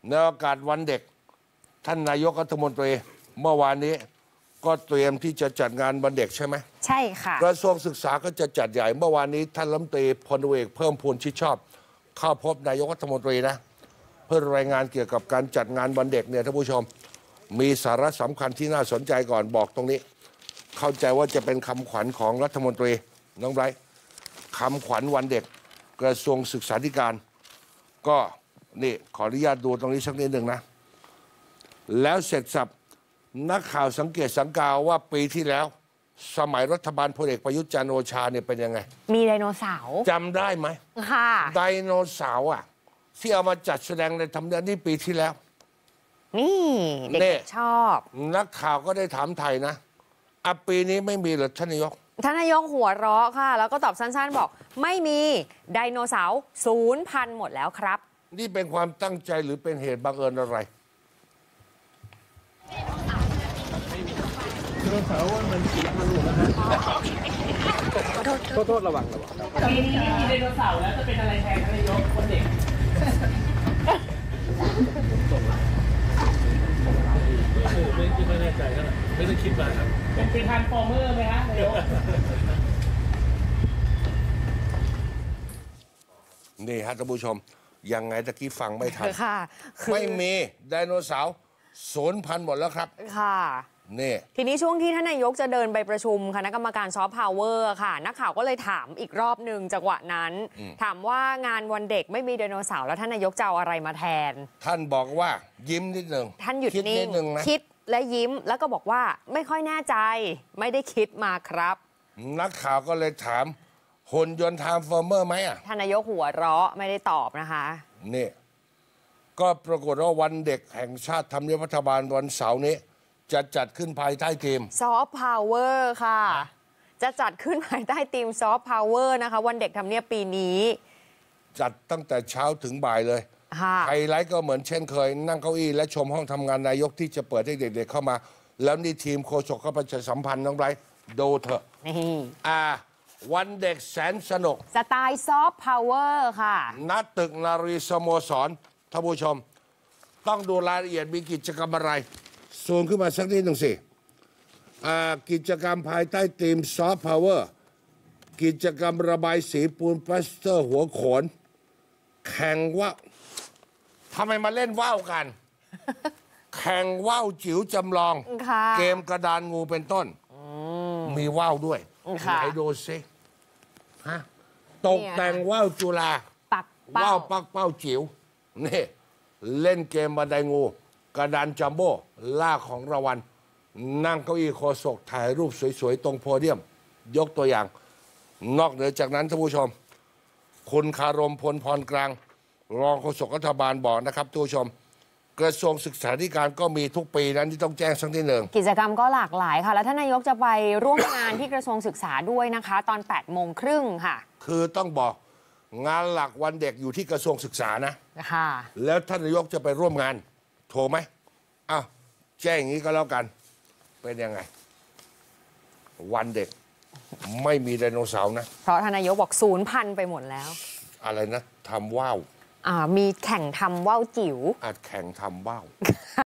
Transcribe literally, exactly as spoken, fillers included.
ในโอกาสวันเด็กท่านนายกรัฐมนตรีเมื่อวานนี้ก็เตรียมที่จะจัดงานวันเด็กใช่ไหมใช่ค่ะกระทรวงศึกษาก็จะจัดใหญ่เมื่อวานนี้ท่านรัฐมนตรีพลเอกเพิ่มพูนชิดชอบเข้าพบนายกรัฐมนตรีนะเพื่อรายงานเกี่ยวกับการจัดงานวันเด็กเนี่ยท่านผู้ชมมีสาระสำคัญที่น่าสนใจก่อนบอกตรงนี้เข้าใจว่าจะเป็นคำขวัญของรัฐมนตรีน้องไบรท์คำขวัญวันเด็กกระทรวงศึกษาธิการก็นี่ขออนุญาตดูตรงนี้สักนิดหนึ่งนะแล้วเสร็จสับนักข่าวสังเกตสังกาว่าปีที่แล้วสมัยรัฐบาลพลเอกประยุทธ์จันทร์โอชาเนี่ยเป็นยังไงมีไดโนเสาร์จำได้ไหมค่ะไดโนเสาร์อ่ะที่เอามาจัดแสดงในทำเนียบนี่ปีที่แล้วนี่เด็กชอบนักข่าวก็ได้ถามไทยนะอ่ะปีนี้ไม่มีเหรอท่านนายกท่านนายกหัวเราะค่ะแล้วก็ตอบสั้นๆบอกไม่มีไดโนเสาร์ศูนย์พันหมดแล้วครับนี่เป็นความตั้งใจหรือเป็นเหตุบังเอิญอะไรไดโนเสาร์มันกี่พันหมดแล้วนะขอโทษระวังระวังปีนี้ไม่มีไดโนเสาร์แล้วจะเป็นอะไรแทนนายกคนเด็กไม่ไม่แน่ใจนะไม่ได้คิดมาครับเป็นเป็นทรานส์ฟอร์เมอร์ไหมฮะนายกนี่ฮะท่านผู้ชมยังไงตะกี้ฟังไม่ทันค่ะไม่มีไดโนเสาร์ศูนย์พันหมดแล้วครับค่ะนี่ทีนี้ช่วงที่ท่านนายกจะเดินไปประชุมคณะกรรมการซอฟต์พาวเวอร์ค่ะนักข่าวก็เลยถามอีกรอบหนึ่งจังหวะนั้นถามว่างานวันเด็กไม่มีไดโนเสาร์แล้วท่านนายกจะเอาอะไรมาแทนท่านบอกว่ายิ้มนิดหนึ่งท่านหยุดนิ่งคิดและยิ้มแล้วก็บอกว่าไม่ค่อยแน่ใจไม่ได้คิดมาครับนักข่าวก็เลยถามหุ่นยนต์ไทม์ฟอร์เมอร์ไหมอ่ะท่านนายกหัวเราะไม่ได้ตอบนะคะนี่ก็ปรากฏว่าวันเด็กแห่งชาติทำเนียบรัฐบาลวันเสาร์นี้จะจัดขึ้นภายใต้ธีมซอฟต์พาวเวอร์ค่ะจะจัดขึ้นภายใต้ธีมซอฟต์พาวเวอร์นะคะวันเด็กทำเนียบปีนี้จัดตั้งแต่เช้าถึงบ่ายเลยไฮไลท์ก็เหมือนเช่นเคยนั่งเก้าอี้และชมห้องทำงานนายกที่จะเปิดให้เด็กๆเข้ามาแล้วนี่ทีมโฆษกก็ประชาสัมพันธ์น้องไบรท์ดูเถอะนี่อ่าวันเด็กแสนสนุกสไตล์ซอฟต์พาวเวอร์ค่ะณตึกนารีสโมสรท่านผู้ชมต้องดูรายละเอียดมีกิจกรรมอะไรซูมขึ้นมาสักนิดหนึ่งสิกิจกรรมภายใต้ธีมซอฟต์พาวเวอร์กิจกรรมระบายสีปูนพลาสเตอร์หัวโขนแข่งว่าวทำไมมาเล่นว่าวกัน แข่งว่าวจิ๋วจำลองเกมกระดานงูเป็นต้นมีว่าวด้วยไหนดูสิฮะตกแต่งว่าวจุฬาว่าวปักเป้าจิ๋วนี่เล่นเกมบันไดงูกระดานจัมโบ้ล่าของรางวัลนั่งเก้าอี้โฆษกถ่ายรูปสวยๆตรงโพเดียมยกตัวอย่างนอกเหนือจากนั้นท่านผู้ชมคุณคารมพลพรกลางรองโฆษกรัฐบาลบอกนะครับท่านผู้ชมกระทรวงศึกษาธิการก็มีทุกปีนั้นที่ต้องแจ้งสักนิดหนึ่งกิจกรรมก็หลากหลายค่ะแล้วท่านนายกจะไปร่วมงานที่กระทรวงศึกษาด้วยนะคะตอนแปดโมงครึ่งค่ะคือต้องบอกงานหลักวันเด็กอยู่ที่กระทรวงศึกษานะค่ะแล้วท่านนายกจะไปร่วมงานโทรไหมอ้าวแจ้งอย่างนี้ก็แล้วกันเป็นยังไงวันเด็กไม่มีไดโนเสาร์นะเพราะท่านนายกบอกศูนย์พันไปหมดแล้วอะไรนะทำว่าวอ่ามีแข่งทำว่าวจิ๋วอาจแข่งทำว่าว